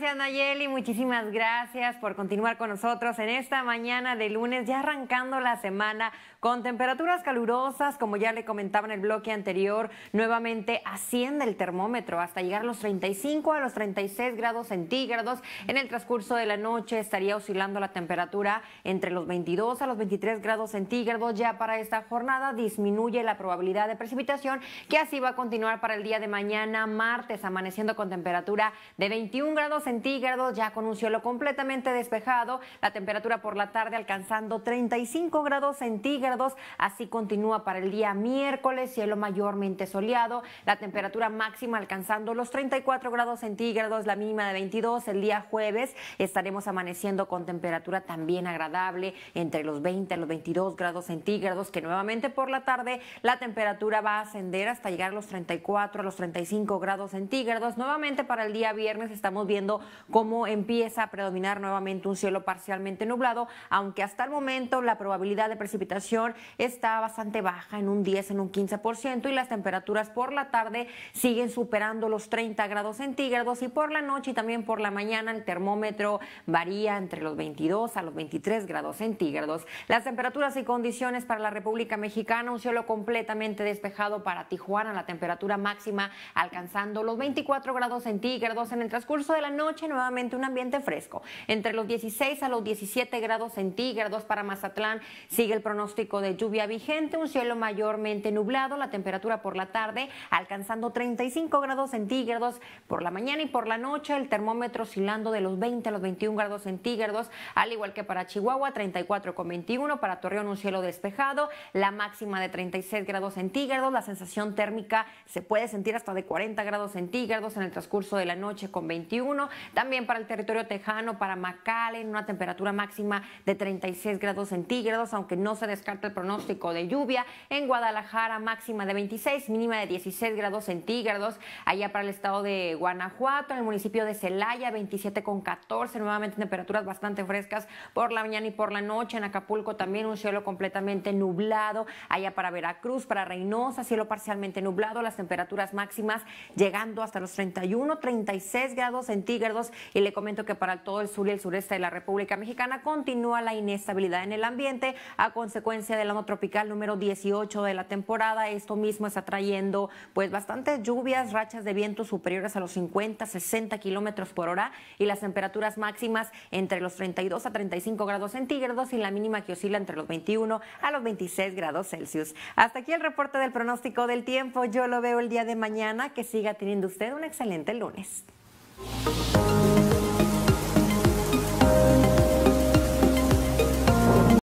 Gracias, Nayeli, muchísimas gracias por continuar con nosotros en esta mañana de lunes, ya arrancando la semana con temperaturas calurosas, como ya le comentaba en el bloque anterior. Nuevamente asciende el termómetro hasta llegar a los 35 a los 36 grados centígrados. En el transcurso de la noche estaría oscilando la temperatura entre los 22 a los 23 grados centígrados. Ya para esta jornada disminuye la probabilidad de precipitación, que así va a continuar para el día de mañana, martes, amaneciendo con temperatura de 21 grados centígrados, ya con un cielo completamente despejado. La temperatura por la tarde alcanzando 35 grados centígrados. Así continúa para el día miércoles, cielo mayormente soleado. La temperatura máxima alcanzando los 34 grados centígrados, la mínima de 22. El día jueves estaremos amaneciendo con temperatura también agradable entre los 20 a los 22 grados centígrados, que nuevamente por la tarde la temperatura va a ascender hasta llegar a los 34 a los 35 grados centígrados. Nuevamente para el día viernes estamos viendo cómo empieza a predominar nuevamente un cielo parcialmente nublado, aunque hasta el momento la probabilidad de precipitación está bastante baja, en un 10, en un 15%, y las temperaturas por la tarde siguen superando los 30 grados centígrados, y por la noche y también por la mañana el termómetro varía entre los 22 a los 23 grados centígrados. Las temperaturas y condiciones para la República Mexicana: un cielo completamente despejado para Tijuana, la temperatura máxima alcanzando los 24 grados centígrados. En el transcurso de la noche nuevamente un ambiente fresco, entre los 16 a los 17 grados centígrados. Para Mazatlán sigue el pronóstico de lluvia vigente, un cielo mayormente nublado, la temperatura por la tarde alcanzando 35 grados centígrados. Por la mañana y por la noche el termómetro oscilando de los 20 a los 21 grados centígrados, al igual que para Chihuahua, 34,21. Para Torreón un cielo despejado, la máxima de 36 grados centígrados. La sensación térmica se puede sentir hasta de 40 grados centígrados en el transcurso de la noche, con 21. También para el territorio tejano, para McAllen, una temperatura máxima de 36 grados centígrados, aunque no se descarta el pronóstico de lluvia. En Guadalajara, máxima de 26, mínima de 16 grados centígrados. Allá para el estado de Guanajuato, en el municipio de Celaya, 27,14, nuevamente temperaturas bastante frescas por la mañana y por la noche. En Acapulco también un cielo completamente nublado. Allá para Veracruz, para Reynosa, cielo parcialmente nublado, las temperaturas máximas llegando hasta los 31, 36 grados centígrados. Y le comento que para todo el sur y el sureste de la República Mexicana continúa la inestabilidad en el ambiente a consecuencia del ano tropical número 18 de la temporada. Esto mismo está trayendo pues bastantes lluvias, rachas de viento superiores a los 50, 60 kilómetros por hora, y las temperaturas máximas entre los 32 a 35 grados centígrados, y la mínima que oscila entre los 21 a los 26 grados Celsius. Hasta aquí el reporte del pronóstico del tiempo. Yo lo veo el día de mañana. Que siga teniendo usted un excelente lunes.